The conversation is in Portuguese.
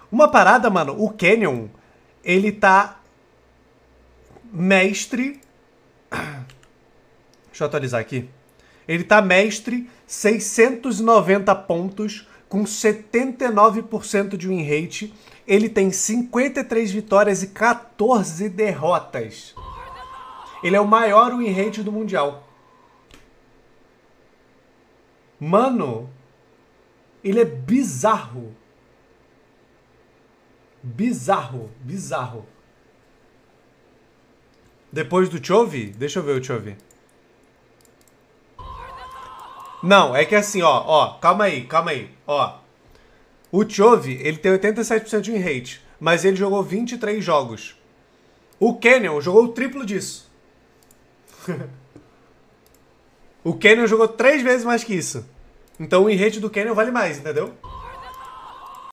Uma parada, mano, o Canyon, ele tá mestre... Deixa eu atualizar aqui. Ele tá mestre, 690 pontos, com 79% de win rate. Ele tem 53 vitórias e 14 derrotas. Ele é o maior win rate do Mundial. Mano, ele é bizarro. Bizarro, bizarro. Depois do Chovy, deixa eu ver o Chovy. Não, é que assim, ó, calma aí, ó. O Chovy, ele tem 87% de win rate, mas ele jogou 23 jogos. O Canyon jogou o triplo disso. O Canyon jogou 3 vezes mais que isso. Então o win rate do Canyon vale mais, entendeu?